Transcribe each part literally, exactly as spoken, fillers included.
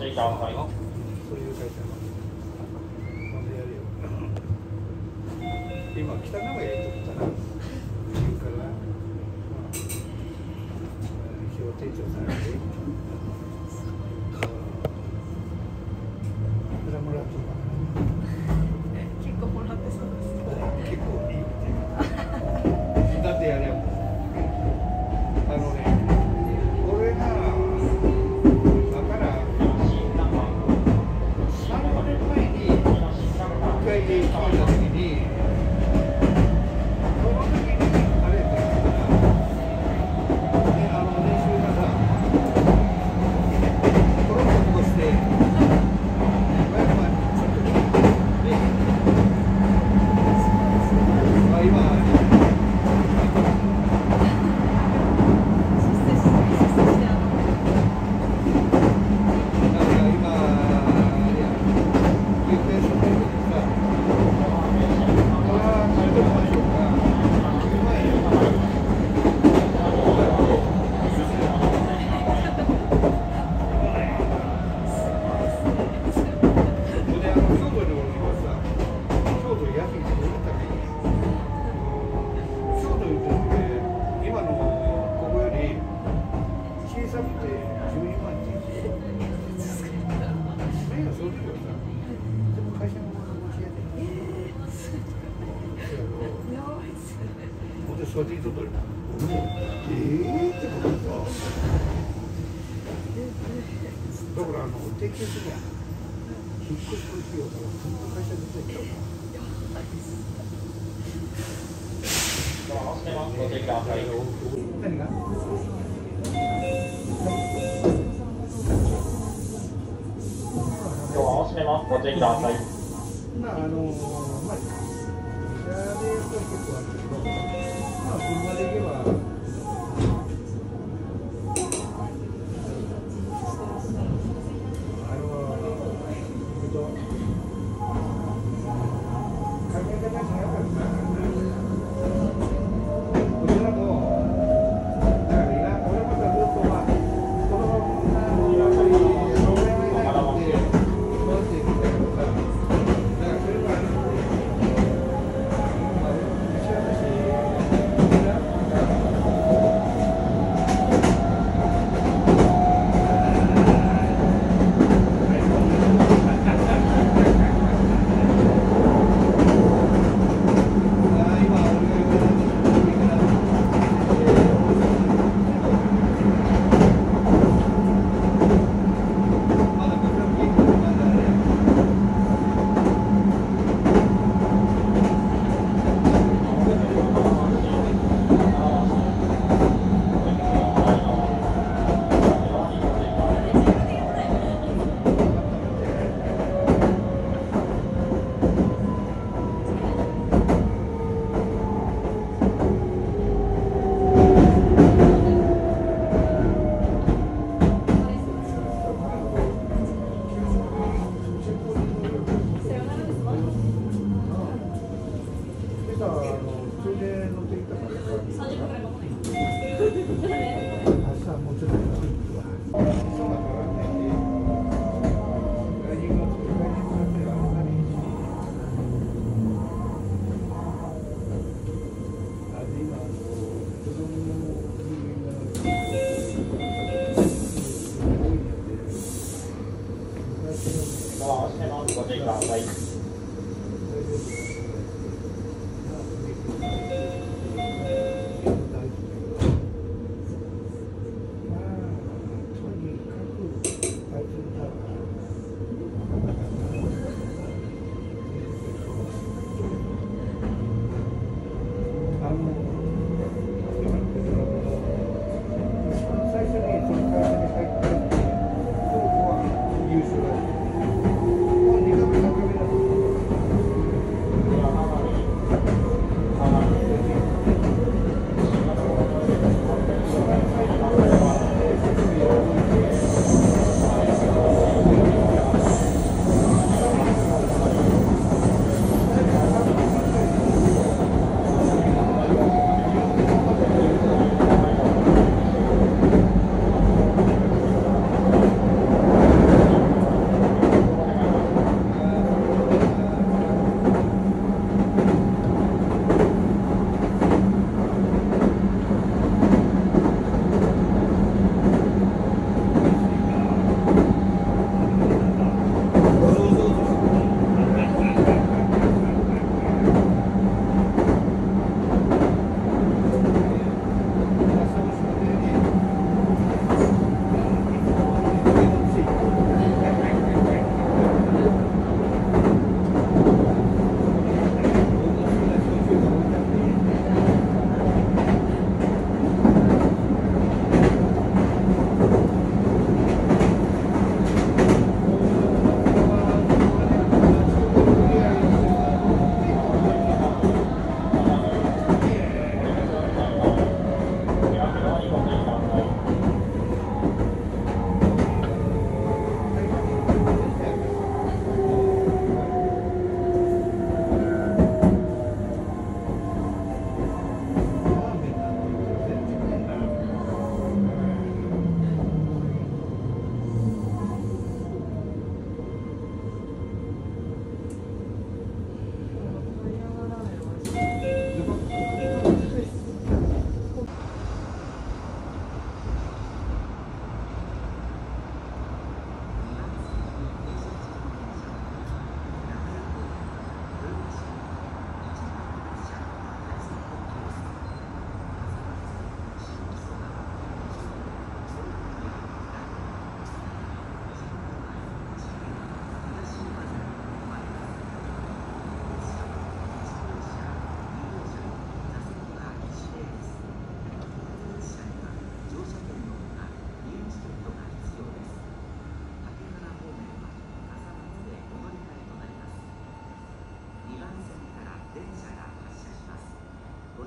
ください。 そういう会社のなんでやるよ。今北名古屋行っとくから言うから、まあ、表提供されていくらもらってるかな。 結構もらってそうです。 結構いいだってやれよ。あのね、俺がだからさんねんまえに一回決めた時に、その時にあれだったから、ね、あの練習がさ、コロッとして、やっぱちょっとね、まあ今、それでいいとどれだ。ええってことか。だからあの定期的には引っ越しの費用からそんな会社出てきたから。何が？ 今日はおしめます。ご注意ください。 まああのまあ車でやっぱり結構あるけど、まあ車で行けば。 ご注意ください。 優秀だ。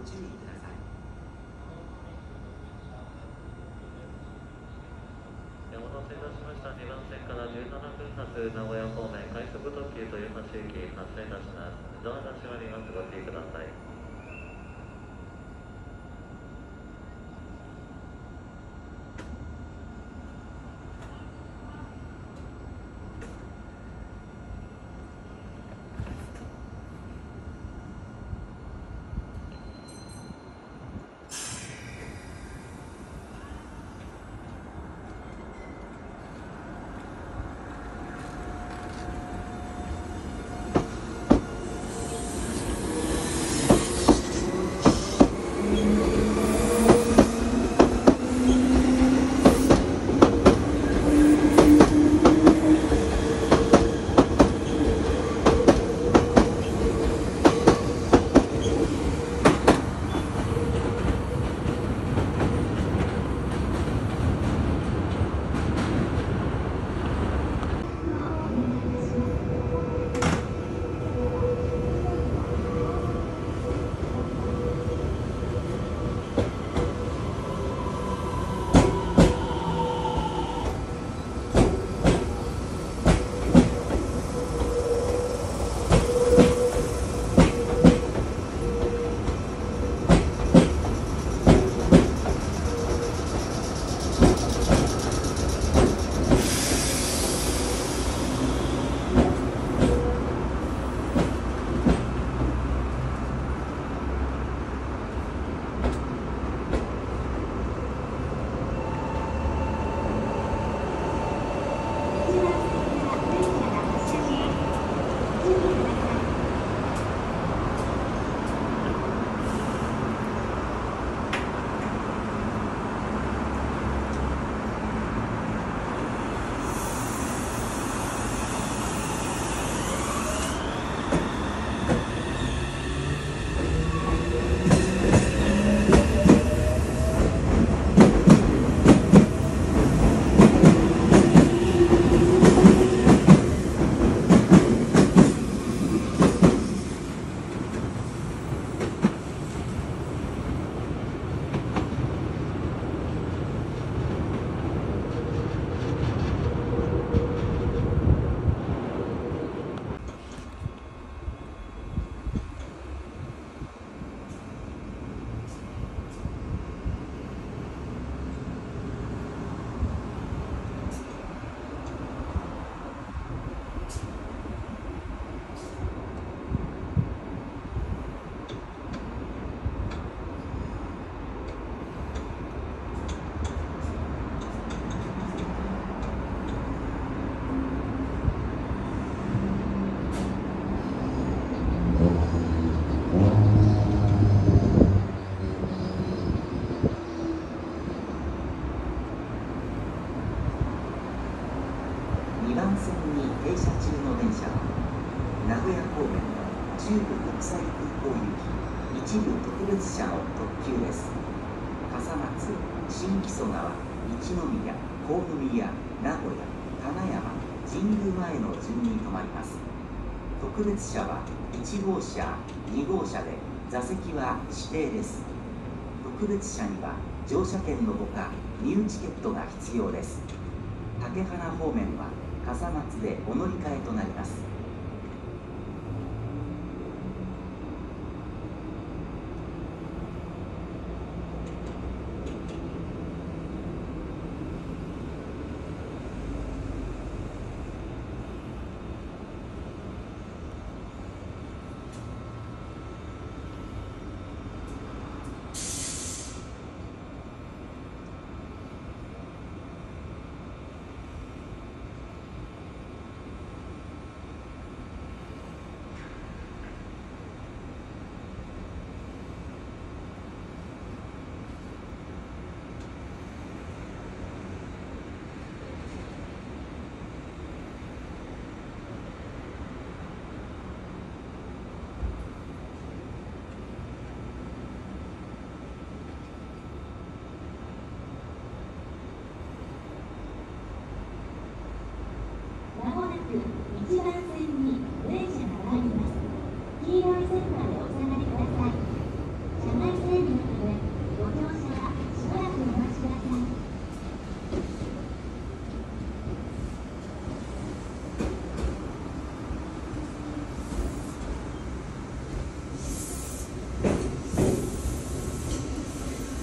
注意ください。 お待たせいたしました。にばん線からじゅうななふん発名古屋方面快速特急豊橋駅発車いたします。ドアが閉まります。ご注意ください。 にばん線に停車中の電車は名古屋方面の中部国際空港行き一部特別車の特急です。笠松、新木曽川、一宮、国宮、名古屋、金山、神宮前の順に停まります。特別車はいち号車、に号車で座席は指定です。特別車には乗車券のほか入チケットが必要です。竹花方面は笠松でお乗り換えとなります。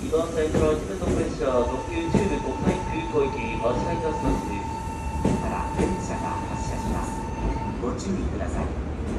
番線から一部特別車特急中部国際空港行き発車いたします。 から電車が発車します。ご注意ください。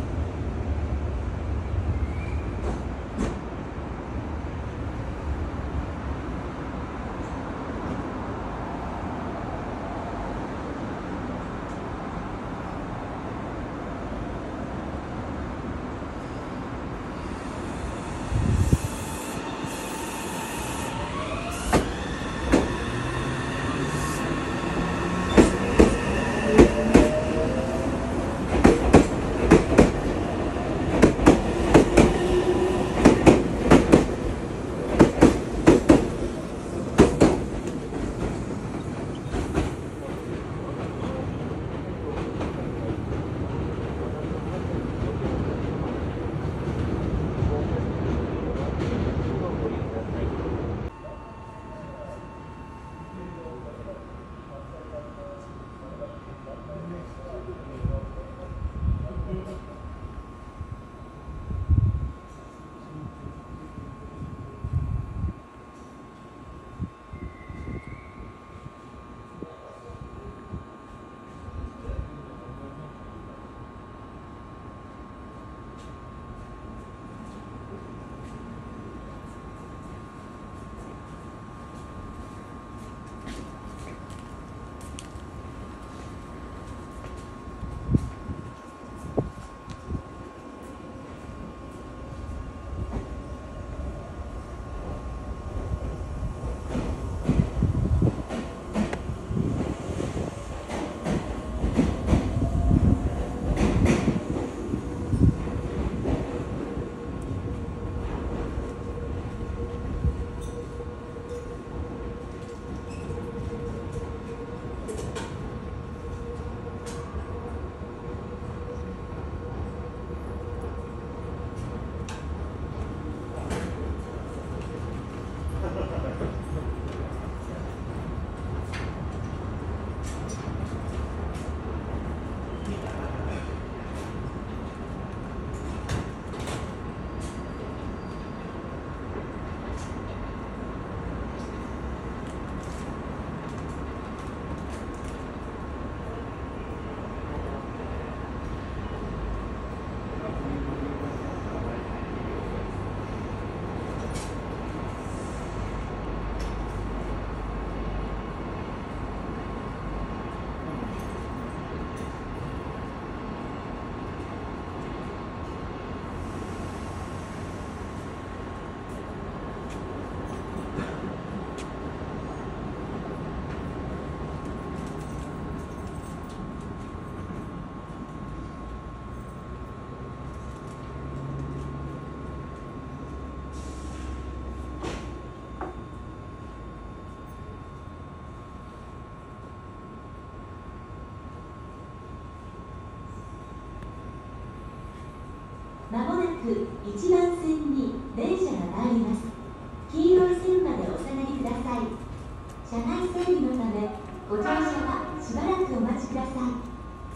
まもなくいちばん線に電車が参ります。黄色い線までお下がりください。車内整備のためご乗車はしばらくお待ちください。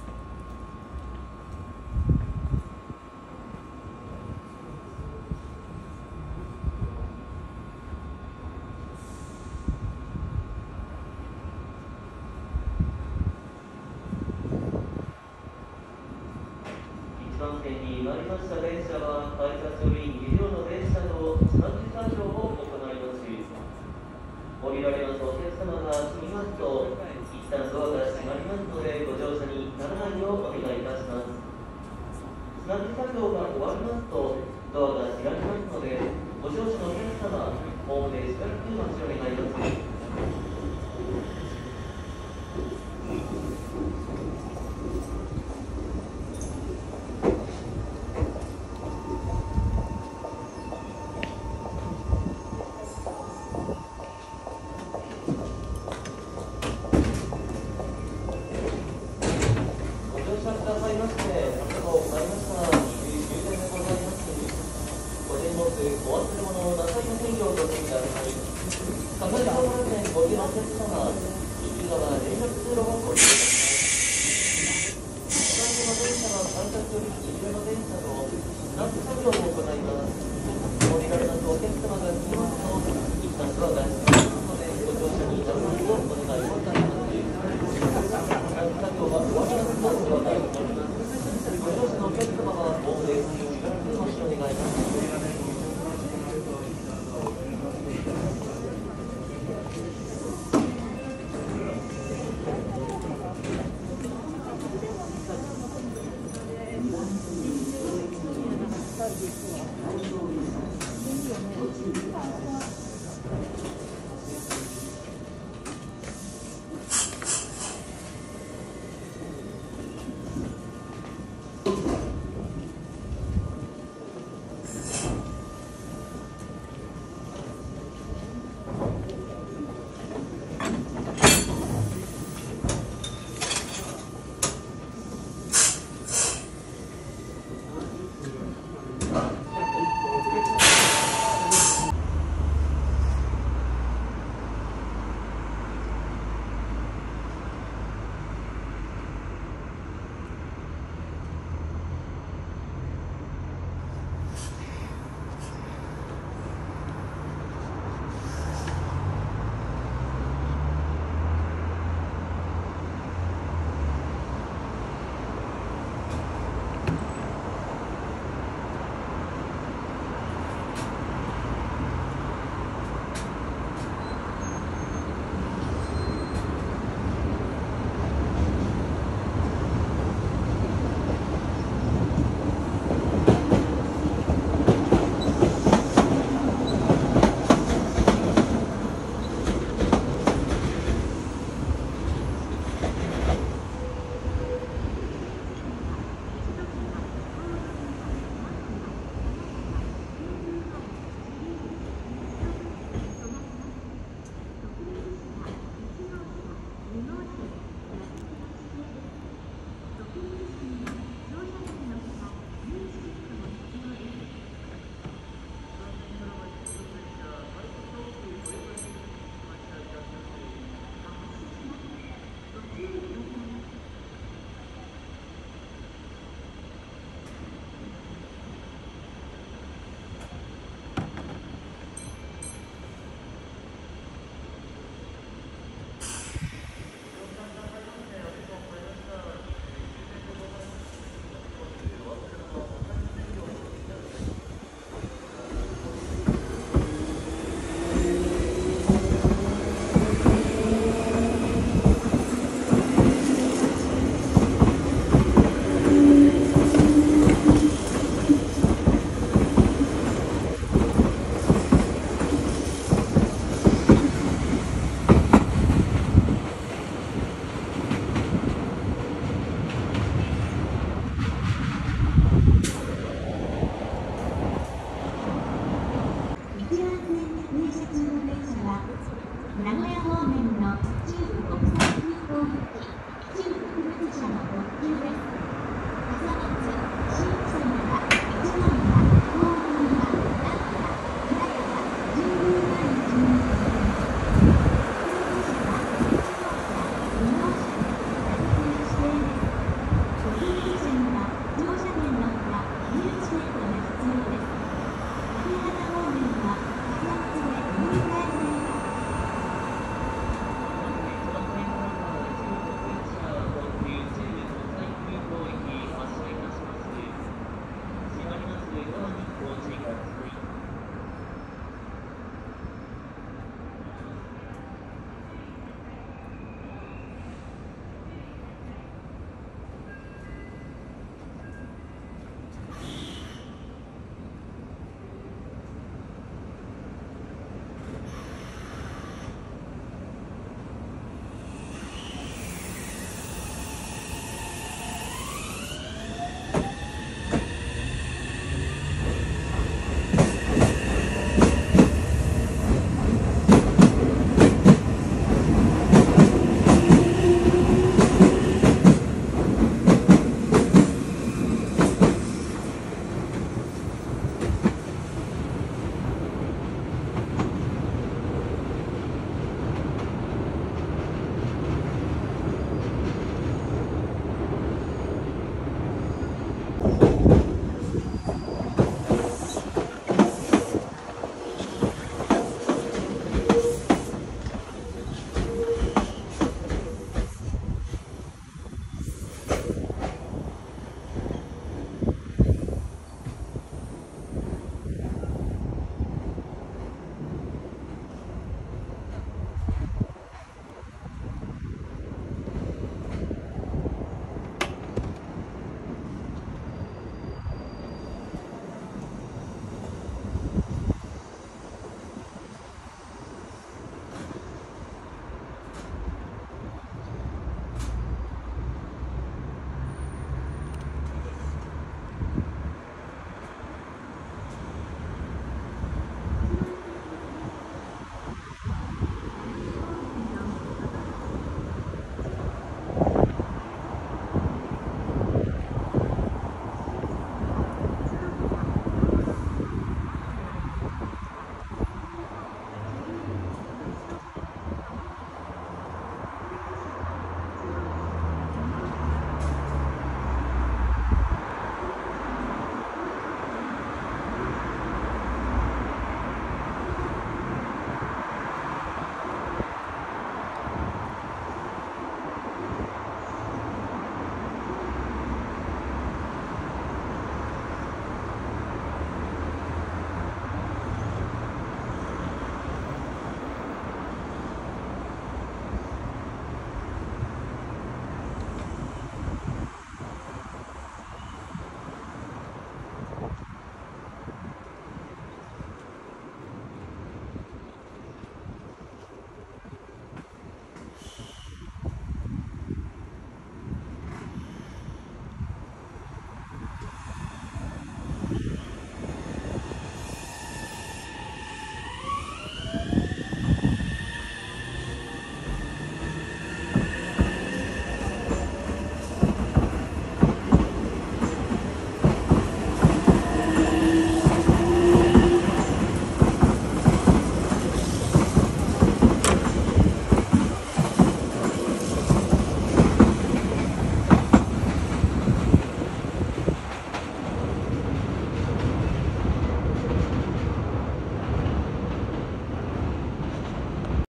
いちばん線に参りました電車は改札よりに両の電車のつなぎ作業を行います。降りられますお客様が済みますと一旦ドアが閉まりますのでご乗車にならないようお願いいたします。つなぎ作業が終わりますとドアが開きますのでご乗車のお客様ホームでしばらくお待ちを願います。電車の改札より右上の電車のスナップ作業を